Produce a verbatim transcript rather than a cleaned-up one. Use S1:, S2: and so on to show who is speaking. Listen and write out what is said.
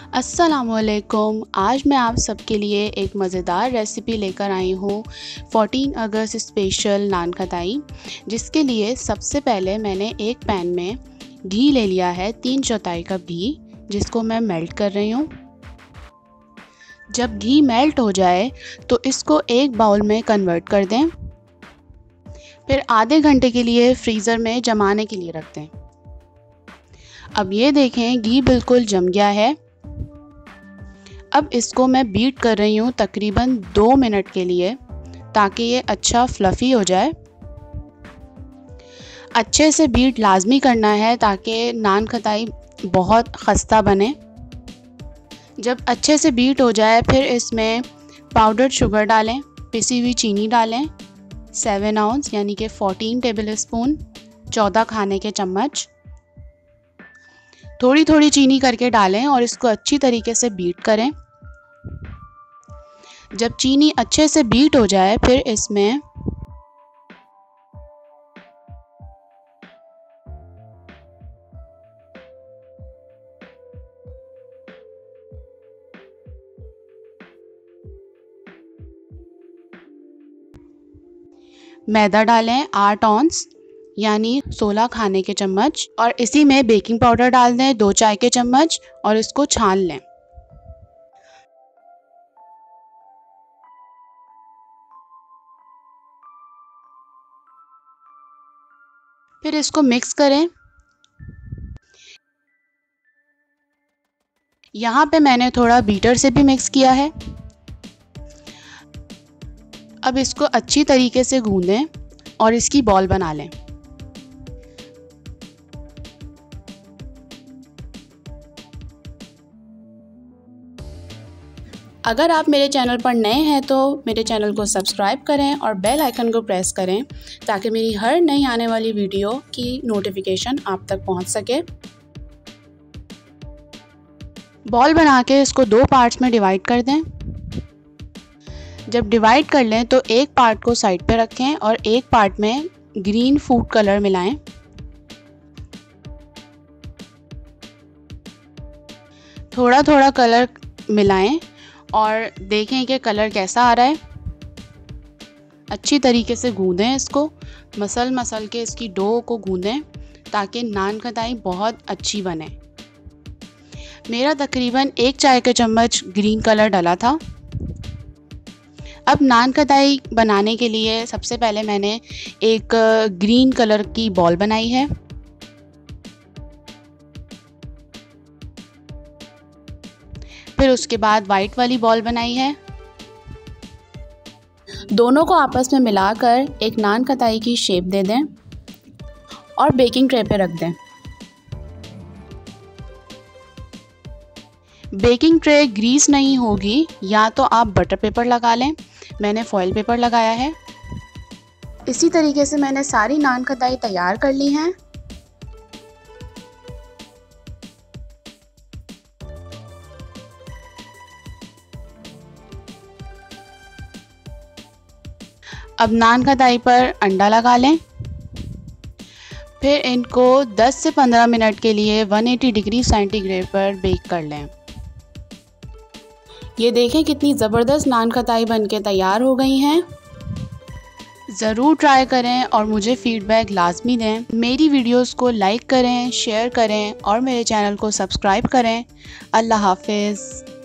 S1: अस्सलामुअलैकुम। आज मैं आप सबके लिए एक मज़ेदार रेसिपी लेकर आई हूँ चौदह अगस्त स्पेशल नान खटाई। जिसके लिए सबसे पहले मैंने एक पैन में घी ले लिया है, तीन चौथाई कप घी, जिसको मैं मेल्ट कर रही हूँ। जब घी मेल्ट हो जाए तो इसको एक बाउल में कन्वर्ट कर दें, फिर आधे घंटे के लिए फ्रीज़र में जमाने के लिए रख दें। अब ये देखें, घी बिल्कुल जम गया है। अब इसको मैं बीट कर रही हूँ तकरीबन दो मिनट के लिए, ताकि ये अच्छा फ्लफ़ी हो जाए। अच्छे से बीट लाजमी करना है ताकि नान खटाई बहुत खस्ता बने। जब अच्छे से बीट हो जाए फिर इसमें पाउडर्ड शुगर डालें, पिसी हुई चीनी डालें, सेवन आउंस यानी कि फोर्टीन टेबल स्पून, चौदह खाने के चम्मच। थोड़ी थोड़ी चीनी करके डालें और इसको अच्छी तरीके से बीट करें। जब चीनी अच्छे से बीट हो जाए फिर इसमें मैदा डालें आठ औंस यानी सोलह खाने के चम्मच, और इसी में बेकिंग पाउडर डाल दें दो चाय के चम्मच और इसको छान लें। फिर इसको मिक्स करें। यहाँ पे मैंने थोड़ा बीटर से भी मिक्स किया है। अब इसको अच्छी तरीके से गूंदें और इसकी बॉल बना लें। अगर आप मेरे चैनल पर नए हैं तो मेरे चैनल को सब्सक्राइब करें और बेल आइकन को प्रेस करें, ताकि मेरी हर नई आने वाली वीडियो की नोटिफिकेशन आप तक पहुंच सके। बॉल बना के इसको दो पार्ट्स में डिवाइड कर दें। जब डिवाइड कर लें तो एक पार्ट को साइड पे रखें और एक पार्ट में ग्रीन फूड कलर मिलाएं। थोड़ा थोड़ा कलर मिलाएं और देखें कि कलर कैसा आ रहा है। अच्छी तरीके से गूंदें इसको, मसल मसल के इसकी डो को गूंदें ताकि नान खटाई बहुत अच्छी बने। मेरा तकरीबन एक चाय के चम्मच ग्रीन कलर डला था। अब नान खटाई बनाने के लिए सबसे पहले मैंने एक ग्रीन कलर की बॉल बनाई है। फिर उसके बाद वाइट वाली बॉल बनाई है। दोनों को आपस में मिलाकर एक नान खटाई की शेप दे दें और बेकिंग ट्रे पे रख दें। बेकिंग ट्रे ग्रीस नहीं होगी, या तो आप बटर पेपर लगा लें, मैंने फॉइल पेपर लगाया है। इसी तरीके से मैंने सारी नान खटाई तैयार कर ली हैं। अब नान खटाई पर अंडा लगा लें। फिर इनको दस से पंद्रह मिनट के लिए एक सौ अस्सी डिग्री सेंटीग्रेड पर बेक कर लें। ये देखें कितनी ज़बरदस्त नान खटाई बनके तैयार हो गई हैं। ज़रूर ट्राई करें और मुझे फ़ीडबैक लाजमी दें। मेरी वीडियोस को लाइक करें, शेयर करें और मेरे चैनल को सब्सक्राइब करें। अल्लाह हाफ़िज़।